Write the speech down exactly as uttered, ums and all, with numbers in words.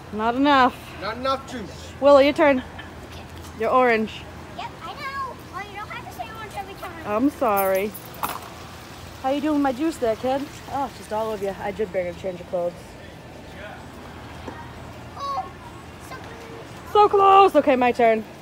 Not enough. Not enough juice. Willow, your turn. You're orange. Yep, I know. Well, you don't have to say orange every time. I'm sorry. How you doing with my juice there, kid? Oh, it's just all over you. I did bring her to change your clothes. Oh, so close. So close. Okay, my turn.